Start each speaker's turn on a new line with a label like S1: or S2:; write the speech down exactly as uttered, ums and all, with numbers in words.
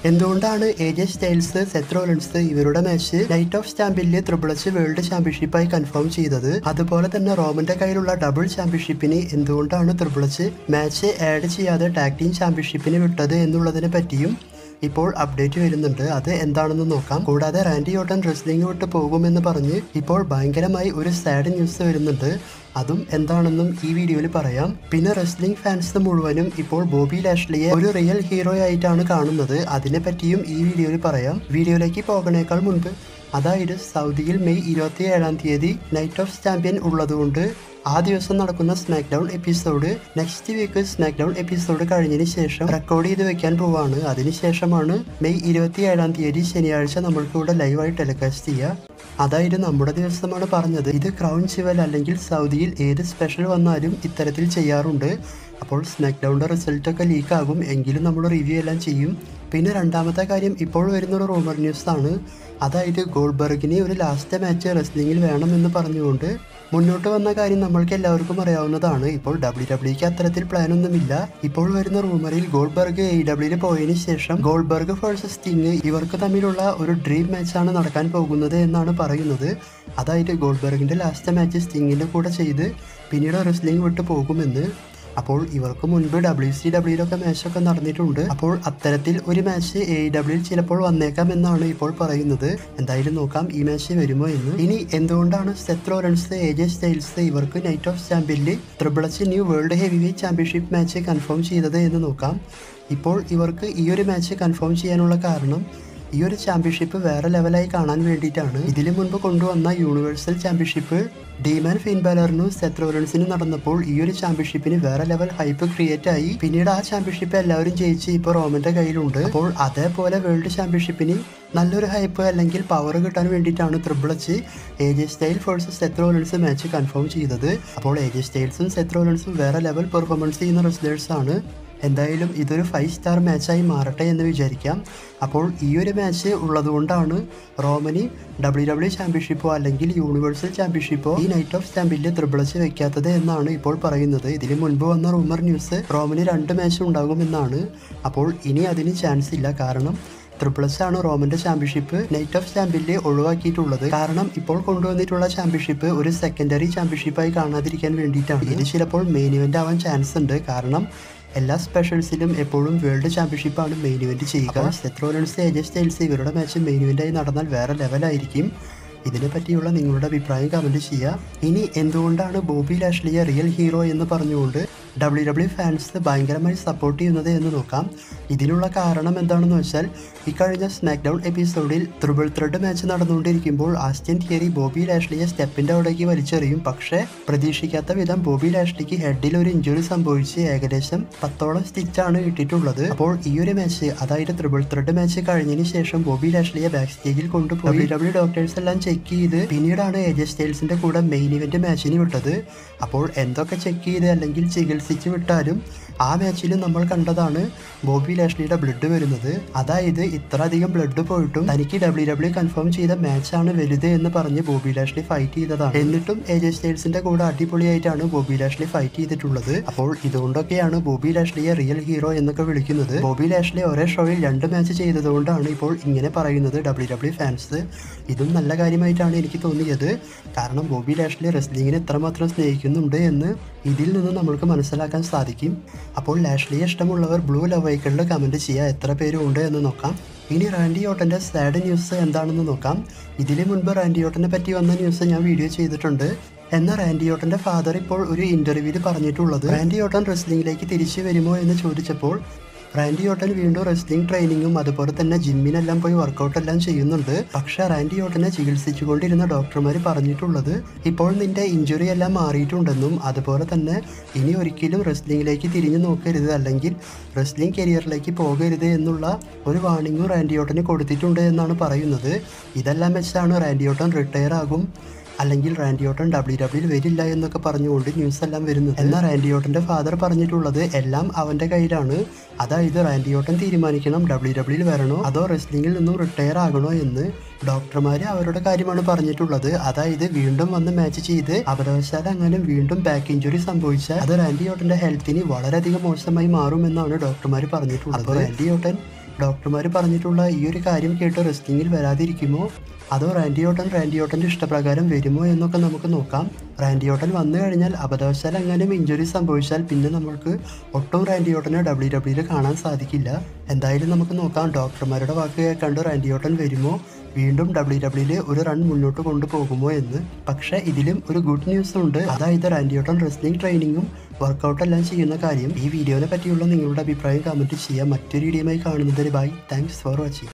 S1: എന്തുകൊണ്ടാണ് AJ Styles, Seth Rollins ഇവരുടെ match night of ചാമ്പ്യനിൽ ട്രിപ്പിൾ എച്ച് വേൾഡ് ചാമ്പ്യൻഷിപ്പായി കൺഫേം ചെയ്തത്? അതുപോലെ തന്നെ റോമന്റെ കയ്യിലുള്ള ഡബിൾ ചാമ്പ്യൻഷിപ്പിന് എന്തുകൊണ്ടാണ് ട്രിപ്പിൾ എച്ച് മാച്ച് ആഡ് ചെയ്യാതെ ടാഗ് ടീം ചാമ്പ്യൻഷിപ്പിന് വിട്ടത് എന്നുള്ളതിനെ പറ്റിയും ഇപ്പോൾ അപ്ഡേറ്റ് വരുന്നുണ്ട്. അത് എന്താണെന്ന് നോക്കാം. കൂടാതെ റാൻഡി ഓർട്ടൺ റെസ്ലിംഗ് വിട്ട് പോകുമെന്ന് പറഞ്ഞ് ഇപ്പോൾ ഭയങ്കരമായി ഒരു സാഡ് ന്യൂസ് വരുന്നുണ്ട്. അതും എന്താണെന്നും ഈ വീഡിയോയിൽ പറയാം. പിന്നെ റെസ്ലിംഗ് ഫാൻസ് മുഴുവനും ഇപ്പോൾ ബോബി ലാഷ്ലിയെ ഒരു റിയൽ ഹീറോ ആയിട്ടാണ് കാണുന്നത്. അതിനെ പറ്റിയും ഈ വീഡിയോയിൽ പറയാം. വീഡിയോയിലേക്ക് പോകണേക്കാൾ മുൻപ്, അതായത് സൗദിയിൽ മെയ് ഇരുപത്തി ഏഴാം തീയതി നൈറ്റ് ഓഫ് ചാമ്പ്യൻ ഉള്ളതുകൊണ്ട് ആ ദിവസം നടക്കുന്ന SmackDown episode next week SmackDown episode കഴിഞ്ഞതിന് ശേഷം റെക്കോർഡ് ചെയ്ത് വെക്കാൻ പോവാണ്. അതിനുശേഷമാണ് മെയ് ഇരുപത്തി ഏഴാം തീയതി ശനിയാഴ്ച നമ്മൾക്ക് ഇവിടെ ലൈവായി ടെലികാസ്റ്റ് ചെയ്യുക. അതായത് നമ്മുടെ ദിവസമാണ് പറഞ്ഞത്. ഇത് ക്രൗൺ ജുവൽ അല്ലെങ്കിൽ സൗദിയിൽ ഏത് സ്പെഷ്യൽ വന്നാലും ഇത്തരത്തിൽ ചെയ്യാറുണ്ട്. അപ്പോൾ സ്മാക്ക് ഡൗണിൻ്റെ റിസൾട്ടൊക്കെ ലീക്ക് ആകും, എങ്കിലും നമ്മൾ റിവ്യൂ എല്ലാം ചെയ്യും. പിന്നെ രണ്ടാമത്തെ കാര്യം, ഇപ്പോൾ വരുന്നൊരു റൂമർ ന്യൂസ് ആണ്. അതായത് ഗോൾഡ്ബർഗിന് ഒരു ലാസ്റ്റ് മാച്ച് റെസ്ലിംഗിൽ വേണമെന്ന് പറഞ്ഞുകൊണ്ട് മുന്നോട്ട് വന്ന കാര്യം നമ്മൾക്ക് എല്ലാവർക്കും അറിയാവുന്നതാണ്. ഇപ്പോൾ ഡബ്ല്യു ഡബ്ല്യുക്ക് അത്തരത്തിൽ പ്ലാനൊന്നുമില്ല. ഇപ്പോൾ വരുന്ന റൂമറിൽ ഗോൾഡ്ബർഗ് എ ഡബ്ല്യുവിൽ പോയതിനു ശേഷം ഗോൾഡ്ബർഗ് വേഴ്സസ് സ്റ്റിംഗ് ഇവർക്ക് തമ്മിലുള്ള ഒരു ഡ്രീം മാച്ചാണ് നടക്കാൻ പോകുന്നത് എന്നാണ് പറയുന്നത്. അതായത് ഗോൾഡ്ബർഗിൻ്റെ ലാസ്റ്റ് മാച്ച് സ്റ്റിങ്ങിൻ്റെ കൂടെ ചെയ്ത് പിന്നീട് റെസ്ലിംഗ് വിട്ട് പോകുമെന്ന്. അപ്പോൾ ഇവർക്ക് മുൻപ് ഡബ്ല്യു സി ഡബ്ല്യുയിലൊക്കെ മാച്ചൊക്കെ നടന്നിട്ടുണ്ട്. അപ്പോൾ അത്തരത്തിൽ ഒരു മാച്ച് എ ഡബ്ല്യുയിൽ ചിലപ്പോൾ വന്നേക്കാം എന്നാണ് ഇപ്പോൾ പറയുന്നത്. എന്തായാലും നോക്കാം ഈ മാച്ച് വരുമോ എന്ന്. ഇനി എന്തുകൊണ്ടാണ് സെത്ത് റോളിൻസ്, എജെ സ്റ്റൈൽസ് ഇവർക്ക് നൈറ്റ് ഓഫ് ചാമ്പ്യനിൽ triple H new world heavyweight championship match confirm ചെയ്തത് എന്ന് നോക്കാം. ഇപ്പോൾ ഇവർക്ക് ഈ ഒരു മാച്ച് കൺഫേം ചെയ്യാനുള്ള കാരണം ഈ ഒരു ചാമ്പ്യൻഷിപ്പ് വേറെ ലെവലായി കാണാൻ വേണ്ടിയിട്ടാണ്. ഇതിനു മുൻപ് കൊണ്ടുവന്ന യൂണിവേഴ്സൽ ചാമ്പ്യൻഷിപ്പ് ഡീമാൻ ഫിൻ ബാലറിനും സെത്ത് റോളിൻസിനും നടന്നപ്പോൾ ഈ ഒരു ചാമ്പ്യൻഷിപ്പിന് വേറെ ലെവൽ ഹൈപ്പ് ക്രിയേറ്റ് ആയി. പിന്നീട് ആ ചാമ്പ്യൻഷിപ്പ് എല്ലാവരും ജയിച്ച് ഇപ്പോൾ റോമന്റെ കയ്യിലുണ്ട്. അപ്പോൾ അതേപോലെ വേൾഡ് ചാമ്പ്യൻഷിപ്പിന് നല്ലൊരു ഹൈപ്പ് അല്ലെങ്കിൽ പവർ കിട്ടാൻ വേണ്ടിയിട്ടാണ് triple H AJ Style versus Seth Rollins match confirm ചെയ്തത്. അപ്പോൾ എജെ സ്റ്റൈൽസും സെത്ത് റോളിൻസും വേറെ ലെവൽ പെർഫോമൻസ് ചെയ്യുന്ന റെസ്ലേഴ്സ് ആണ്. എന്തായാലും ഇതൊരു ഫൈവ് സ്റ്റാർ മാച്ചായി മാറട്ടെ എന്ന് വിചാരിക്കാം. അപ്പോൾ ഈ ഒരു മാച്ച് ഉള്ളതുകൊണ്ടാണ് റോമനി ഡബ്ല്യു ഡബ്ല്യു ചാമ്പ്യൻഷിപ്പോ അല്ലെങ്കിൽ യൂണിവേഴ്സൽ ചാമ്പ്യൻഷിപ്പോ ഈ നൈറ്റ് ഓഫ് ചാമ്പ്യനിൽ ട്രിപ്പിൾ എച്ച് വെക്കാത്തത് എന്നാണ് ഇപ്പോൾ പറയുന്നത്. ഇതിന് മുൻപ് വന്ന റൂമർ ന്യൂസ് റോമനി രണ്ട് മാച്ച് ഉണ്ടാകുമെന്നാണ്. അപ്പോൾ ഇനി അതിന് ചാൻസ് ഇല്ല. കാരണം ട്രിപ്പിൾ എച്ച് ആണ് റോമന്റെ ചാമ്പ്യൻഷിപ്പ് നൈറ്റ് ഓഫ് ചാമ്പ്യനിൽ ഒഴിവാക്കിയിട്ടുള്ളത്. കാരണം ഇപ്പോൾ കൊണ്ടുവന്നിട്ടുള്ള ചാമ്പ്യൻഷിപ്പ് ഒരു സെക്കൻഡറി ചാമ്പ്യൻഷിപ്പായി കാണാതിരിക്കാൻ വേണ്ടിയിട്ടാണ്. ഇത് ചിലപ്പോൾ മെയിൻ ഇവന്റ് ആവാൻ ചാൻസ് ഉണ്ട്. കാരണം എല്ലാ സ്പെഷ്യൽസിലും എപ്പോഴും വേൾഡ് ചാമ്പ്യൻഷിപ്പാണ് മെയിൻ ഇവന്റ് ചെയ്യുക. സെത്ത് റോളിൻസ്, എജെ സ്റ്റൈൽസ് ഇവരുടെ മാച്ച് മെയിൻ ഇവന്റായി നടന്നാൽ വേറെ ലെവലായിരിക്കും. ഇതിനെ പറ്റിയുള്ള നിങ്ങളുടെ അഭിപ്രായം കമൻറ്റ് ചെയ്യുക. ഇനി എന്തുകൊണ്ടാണ് ബോബി ലാഷ്ലിയെ റിയൽ ഹീറോ എന്ന് പറഞ്ഞുകൊണ്ട് ഡബ്ല്യു ഡബ്ല്യു ഫാൻസ് ഭയങ്കരമായി സപ്പോർട്ട് ചെയ്യുന്നത് എന്ന് നോക്കാം. ഇതിനുള്ള കാരണം എന്താണെന്ന് വെച്ചാൽ, ഇക്കഴിഞ്ഞ സ്മാക്ക് ഡൗൺ എപ്പിസോഡിൽ ട്രിപ്പിൾ ത്രെഡ് മാച്ച് നടന്നുകൊണ്ടിരിക്കുമ്പോൾ ആസ്റ്റ്യൻ തിയറി ബോബി ലാഷ്ലിയെ സ്റ്റെപ്പിൻ്റെ അവിടേക്ക് വലിച്ചെറിയും. പക്ഷേ പ്രതീക്ഷിക്കാത്ത വിധം ബോബി ലാഷ്ലിക്ക് ഹെഡിൽ ഒരു ഇഞ്ചുറി സംഭവിച്ച് ഏകദേശം പത്തോളം സ്റ്റിച്ചാണ് ഇട്ടിട്ടുള്ളത്. അപ്പോൾ ഈ ഒരു മാച്ച്, അതായത് ട്രിപ്പിൾ ത്രെഡ് മാച്ച് കഴിഞ്ഞതിന് ശേഷം ബോബി ലാഷ്ലിയെ ബാക്ക് സ്റ്റേജിൽ കൊണ്ടുപോയി ഡബ്ല്യു ഡബ്ല്യു ഡോക്ടേഴ്സ് എല്ലാം ചെക്ക് ചെയ്ത് പിന്നീടാണ് എജെ സ്റ്റൈൽസിന്റെ കൂടെ മെയിൻ ഇവന്റ് മാച്ചിന് വിട്ടത്. അപ്പോൾ എന്തൊക്കെ ചെക്ക് ചെയ്ത് അല്ലെങ്കിൽ ചികിത്സിച്ച് വിട്ടാലും ആ മാച്ചിൽ നമ്മൾ കണ്ടതാണ് ബോബി ലാഷ്ലിയുടെ ബ്ലഡ് വരുന്നത്. അതായത് ഇത്ര അധികം ബ്ലഡ് പോയിട്ടും തനിക്ക് ഡബ്ല്യു ഡബ്ല്യു കൺഫേം ചെയ്ത മാച്ചാണ് വലുത് എന്ന് പറഞ്ഞ് ബോബി ലാഷ്ലി ഫൈറ്റ് ചെയ്തതാണ്. എന്നിട്ടും എജെ സ്റ്റൈൽസിന്റെ കൂടെ അടിപൊളിയായിട്ടാണ് ബോബി ലാഷ്ലി ഫൈറ്റ് ചെയ്തിട്ടുള്ളത്. അപ്പോൾ ഇതുകൊണ്ടൊക്കെയാണ് ബോബി ലാഷ്ലിയെ റിയൽ ഹീറോ എന്നൊക്കെ വിളിക്കുന്നത്. ബോബി ലാഷ്ലി ഒരേ ഷോയിൽ രണ്ട് മാച്ച് ചെയ്തതുകൊണ്ടാണ് ഇപ്പോൾ ഇങ്ങനെ പറയുന്നത് ഡബ്ല്യു ഡബ്ല്യു ഫാൻസ്. ഇതും നല്ല കാര്യമായിട്ടാണ് എനിക്ക് തോന്നിയത്. കാരണം ബോബി ലാഷ്ലി റെസ്ലിംഗിനെ എത്രമാത്രം സ്നേഹിക്കുന്നുണ്ട് എന്ന് ഇതിൽ നിന്ന് നമ്മൾക്ക് മനസ്സിലാക്കാൻ സാധിക്കും. അപ്പോൾ ലാഷ്ലിയെ ഇഷ്ടമുള്ളവർ ബ്ലൂ ലവ് ഐക്കണിൽ കമൻറ്റ് ചെയ്യുക. എത്ര പേരും ഉണ്ട് എന്ന് നോക്കാം. ഇനി റാൻഡി ഓട്ടൻ്റെ സാഡ് ന്യൂസ് എന്താണെന്ന് നോക്കാം. ഇതിന് മുൻപ് റാൻഡി ഓട്ടനെ പറ്റി വന്ന ന്യൂസ് ഞാൻ വീഡിയോ ചെയ്തിട്ടുണ്ട്. എന്നാൽ റാൻഡി ഓട്ടൻ്റെ ഫാദർ ഇപ്പോൾ ഒരു ഇൻ്റർവ്യൂവിൽ പറഞ്ഞിട്ടുള്ളത്, റാൻഡി ഓട്ടൻ റെസ്ലിംഗിലേക്ക് തിരിച്ചു വരുമോ എന്ന് ചോദിച്ചപ്പോൾ റാൻഡി ഓട്ടൻ വീണ്ടും റെസ്ലിംഗ് ട്രെയിനിങ്ങും അതുപോലെ തന്നെ ജിമ്മിനെല്ലാം പോയി വർക്കൗട്ട് എല്ലാം ചെയ്യുന്നുണ്ട്. പക്ഷേ റാൻഡി ഓട്ടനെ ചികിത്സിച്ചുകൊണ്ടിരുന്ന ഡോക്ടർമാർ പറഞ്ഞിട്ടുള്ളത്, ഇപ്പോൾ നിന്റെ ഇഞ്ചുറി എല്ലാം മാറിയിട്ടുണ്ടെന്നും അതുപോലെ തന്നെ ഇനി ഒരിക്കലും റെസ്ലിംഗിലേക്ക് തിരിഞ്ഞു നോക്കരുത് അല്ലെങ്കിൽ റെസ്ലിംഗ് കരിയറിലേക്ക് പോകരുത് എന്നുള്ള ഒരു വാർണിംഗും റാൻഡി ഓട്ടന് കൊടുത്തിട്ടുണ്ട് എന്നാണ് പറയുന്നത്. ഇതെല്ലാം വെച്ചാണ് റാൻഡി ഓട്ടൻ റിട്ടയർ ആകും അല്ലെങ്കിൽ റാൻഡി ഓട്ടൻ ഡബ്ല്യു ഡബ്ല്യുയിൽ വരില്ല എന്നൊക്കെ പറഞ്ഞുകൊണ്ട് ന്യൂസ് എല്ലാം വരുന്നത്. എന്നാൽ റാൻഡി ഓട്ടൻ്റെ ഫാദർ പറഞ്ഞിട്ടുള്ളത് എല്ലാം അവൻ്റെ കയ്യിലാണ്. അതായത് റാൻഡി ഓട്ടൻ തീരുമാനിക്കണം ഡബ്ല്യു ഡബ്ല്യുയിൽ വരണോ അതോ റെസ്ലിംഗിൽ നിന്നും റിട്ടയർ ആകണോ എന്ന്. ഡോക്ടർമാർ അവരുടെ കാര്യമാണ് പറഞ്ഞിട്ടുള്ളത്. അതായത് വീണ്ടും വന്ന് മാച്ച് ചെയ്ത് അബദ്ധവശാൽ അങ്ങനെ വീണ്ടും ബാക്ക് ഇഞ്ചുറി സംഭവിച്ചാൽ അത് റാൻഡി ഓട്ടൻ്റെ ഹെൽത്തിന് വളരെയധികം മോശമായി മാറുമെന്നാണ് ഡോക്ടർമാർ പറഞ്ഞിട്ടുള്ളത്. അപ്പോൾ റാൻഡി ഓട്ടൻ ഡോക്ടർമാർ പറഞ്ഞിട്ടുള്ള ഈ ഒരു കാര്യം കേട്ട് റെസ്ലിംഗിൽ വരാതിരിക്കുമോ, അതോ റാൻഡി ഓട്ടൻ റാൻഡി ഓട്ടൻ്റെ ഇഷ്ടപ്രകാരം വരുമോ എന്നൊക്കെ നമുക്ക് നോക്കാം. റാൻഡി ഓട്ടൻ വന്നു കഴിഞ്ഞാൽ അബദ്ധവശാൽ എങ്ങാനും ഇഞ്ചുറി സംഭവിച്ചാൽ പിന്നെ നമുക്ക് ഒട്ടും റാൻഡി ഓട്ടനെ ഡബ്ല്യു ഡബ്ല്യുയിൽ കാണാൻ സാധിക്കില്ല. എന്തായാലും നമുക്ക് നോക്കാം ഡോക്ടർമാരുടെ വാക്ക് കേൾക്കാണ്ട് റാൻഡി ഓട്ടൻ വരുമോ, വീണ്ടും ഡബ്ല്യു ഡബ്ല്യുയിൽ ഒരു റൺ മുന്നോട്ട് കൊണ്ടുപോകുമോ എന്ന്. പക്ഷേ ഇതിലും ഒരു ഗുഡ് ന്യൂസ് ഉണ്ട്. അതായത് റാൻഡി ഓട്ടൻ റെസ്ലിംഗ് ട്രെയിനിങ്ങും വർക്കൗട്ട് എല്ലാം ചെയ്യുന്ന കാര്യം. ഈ വീഡിയോനെ പറ്റിയുള്ള നിങ്ങളുടെ അഭിപ്രായം കമൻറ്റ് ചെയ്യാം. മറ്റൊരു വീഡിയോയുമായി കാണുന്നതിന് ബൈ. Thanks for watching.